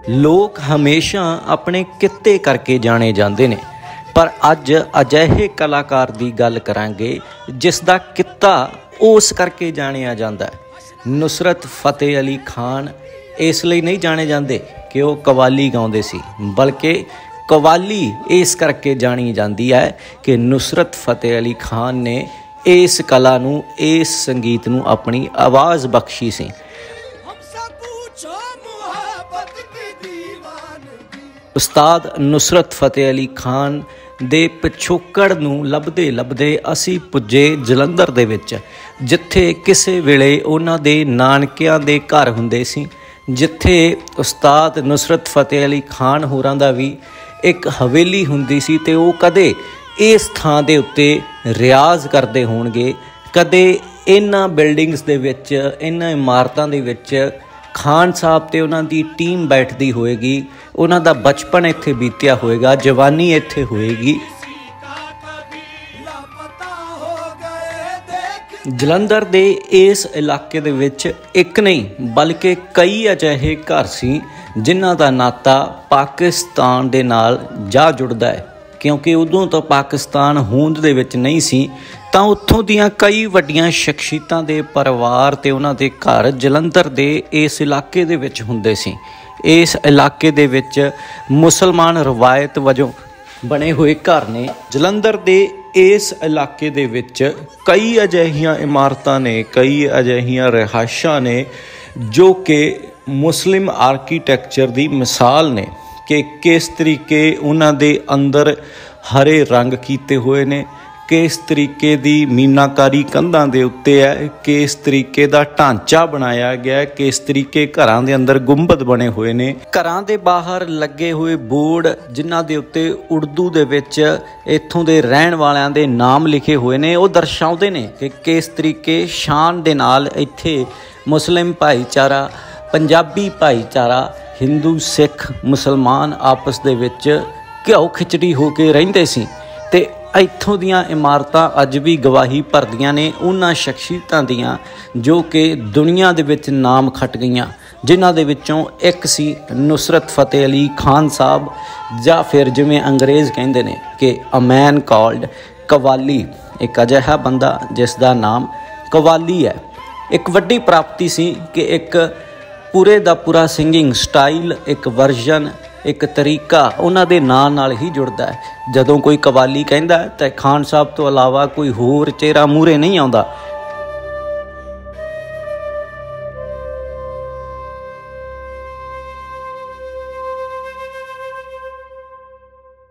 लोग हमेशा अपने कित्ते करके जाने जाते हैं, पर अज अजिहे कलाकार की गल करांगे जिस दा कित्ता उस करके जानिया जाता है। नुसरत फतेह अली खान इसलिए नहीं जाने जाते कि वह कवाली गाते सी, बल्कि कवाली इस करके जानी जाती है कि नुसरत फतेह अली खान ने इस कला नूं, इस संगीत नूं अपनी आवाज़ बख्शी सी। उस्ताद नुसरत फतेह अली खान दे पिछोकड़ नूं लभदे लभदे असी पुजे जलंधर दे विच, जिथे किसे वेले उन्हां दे नानकियां दे घर हुंदे सी, जिथे उस्ताद नुसरत फतेह अली खान होरां दा भी एक हवेली हुंदी सी ते वो कदे इस थां दे उत्ते रियाज़ करदे होणगे, कदे इन्हां बिल्डिंग्स दे विच, इन्हां इमारतां दे विच खान साहब ते उन्हां दी टीम बैठदी होएगी, उन्हां दा बचपन इत्थे बीतिया होएगा, जवानी इत्थे होएगी। जलंधर दे इस इलाके दे विच एक नहीं बल्कि कई अजिहे घर सी जिन्हां दा नाता पाकिस्तान दे नाल जा जुड़दा है, क्योंकि उदों तो पाकिस्तान होंद दे विच नहीं सी, तां उत्थों दियां कई वड्डियां शख्सियतां दे परिवार ते उन्हां दे घर जलंधर दे इस इलाके दे विच हुंदे सी। इस इलाके दे विच मुसलमान रवायत वजों बने हुए घर ने। जलंधर दे इस इलाके दे विच कई अजिहियां इमारतां ने, कई अजिहियां रिहाइशां ने जो कि मुस्लिम आर्कीटैक्चर दी मिसाल ने कि किस तरीके उन्हां दे अंदर हरे रंग कीते हुए ने, किस तरीके दी मीनाकारी कंधां दे उत्ते है, किस तरीके दा ढांचा बनाया गया है, किस तरीके घरां दे अंदर गुंबद बने हुए ने। घरां दे बाहर लगे हुए बोर्ड जिन्हां दे उत्ते उर्दू दे विच इत्थों दे रहण वालियां दे नाम लिखे हुए ने, वो दर्शाउंदे ने कि किस तरीके शान दे नाल इत्थे मुस्लिम भाईचारा, पंजाबी भाईचारा, हिंदू सिख मुसलमान आपस दे विच घिओ खिचड़ी हो के रहिंदे सी। ते इत्थों दियां इमारतां अज भी गवाही भरदियां ने उन्हां शख्सियतां दियां जो कि दुनिया दे विच नाम खट गईयां, जिन्हां दे विचों एक सी नुसरत फतेह अली खान साहब, जां फिर जिवें अंग्रेज़ कहिंदे ने कि अ मैन कॉल्ड कवाली, एक अजिहा बंदा जिस दा नाम कवाली है। एक वड्डी प्राप्ति सी कि एक पूरे दा पूरा सिंगिंग स्टाइल, एक वर्जन, एक तरीका उन्हां दे नाम नाल ही जुड़दा है। जदों कोई कवाली कहंदा है तो खान साहब तो अलावा कोई होर चेहरा मूहरे नहीं आउंदा।